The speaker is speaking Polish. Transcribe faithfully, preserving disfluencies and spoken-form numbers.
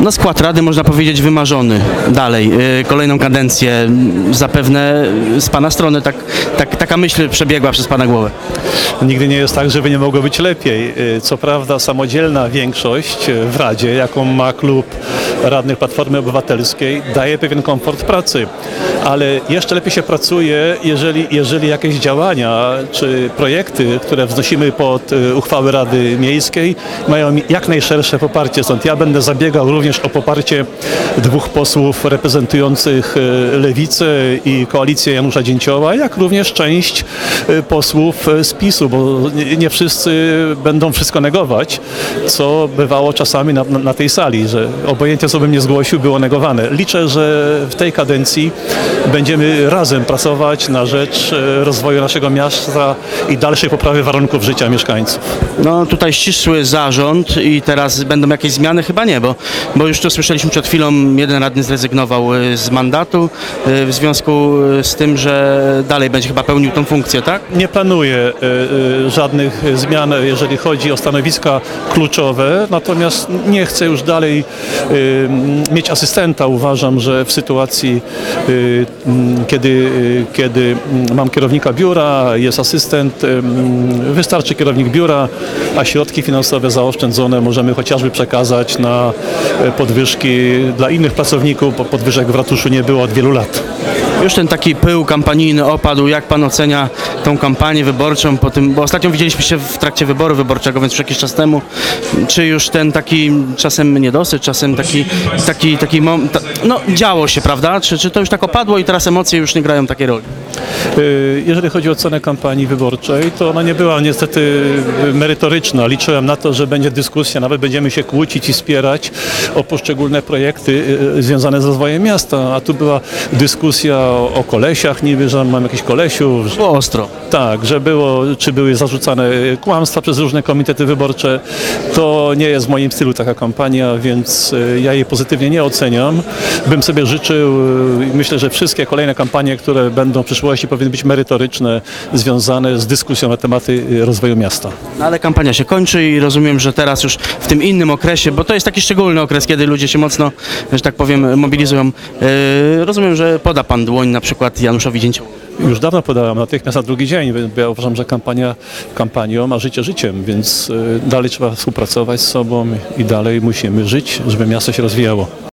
No skład rady można powiedzieć wymarzony. Dalej, yy, kolejną kadencję zapewne z pana strony tak, tak, taka myśl przebiegła przez pana głowę. Nigdy nie jest tak, żeby nie mogło być lepiej. Co prawda samodzielna większość w Radzie, jaką ma klub radnych Platformy Obywatelskiej, daje pewien komfort pracy, ale jeszcze lepiej się pracuje, jeżeli, jeżeli jakieś działania czy projekty, które wznosimy pod uchwały Rady Miejskiej, mają jak najszersze poparcie. Stąd ja będę zabiegał również o poparcie dwóch posłów reprezentujących Lewicę i koalicję Janusza Dzięcioła, jak również część posłów z PiSu, bo nie wszyscy będą wszystko negować, co bywało czasami na, na tej sali, że obojętnie co bym nie zgłosił, było negowane. Liczę, że w tej kadencji będziemy razem pracować na rzecz rozwoju naszego miasta i dalszej poprawy warunków życia mieszkańców. No tutaj ścisły zarząd i teraz będą jakieś zmiany? Chyba nie, bo, bo już tu słyszeliśmy przed chwilą, jeden radny zrezygnował y, z mandatu y, w związku z tym, że dalej będzie chyba pełnił tą funkcję, tak? Nie planuję y, y, żadnych zmian, jeżeli chodzi o stanowiska kluczowe, natomiast nie chcę już dalej y, mieć asystenta. Uważam, że w sytuacji, y, kiedy, y, kiedy mam kierownika biura, jest asystent, y, wystarczy kierownik biura, a środki finansowe zaoszczędzone możemy chociażby przekazać na podwyżki dla innych pracowników, bo podwyżek w ratuszu nie było od wielu lat. Już ten taki pył kampanijny opadł. Jak pan ocenia tą kampanię wyborczą po tym, bo ostatnio widzieliśmy się w trakcie wyboru wyborczego, więc już jakiś czas temu. Czy już ten taki czasem niedosyt, czasem taki, taki, taki mom, ta, no działo się, prawda? Czy, czy to już tak opadło i teraz emocje już nie grają takiej roli? Jeżeli chodzi o ocenę kampanii wyborczej, to ona nie była niestety merytoryczna. Liczyłem na to, że będzie dyskusja, nawet będziemy się kłócić i spierać o poszczególne projekty związane z rozwojem miasta, a tu była dyskusja o, o kolesiach, niby, że mam jakichś kolesiów. Było ostro. Tak, że było, czy były zarzucane kłamstwa przez różne komitety wyborcze. To nie jest w moim stylu taka kampania, więc ja jej pozytywnie nie oceniam. Bym sobie życzył, myślę, że wszystkie kolejne kampanie, które będą w przyszłości, powinny być merytoryczne, związane z dyskusją na tematy rozwoju miasta. No ale kampania się kończy i rozumiem, że teraz już w tym innym okresie, bo to jest taki szczególny okres, kiedy ludzie się mocno, że tak powiem, mobilizują. Yy, rozumiem, że poda pan dłoń na przykład Januszowi Dzięciołowi. Już dawno podałem, natychmiast na drugi dzień, bo ja uważam, że kampania kampanią, a życie życiem, więc dalej trzeba współpracować z sobą i dalej musimy żyć, żeby miasto się rozwijało.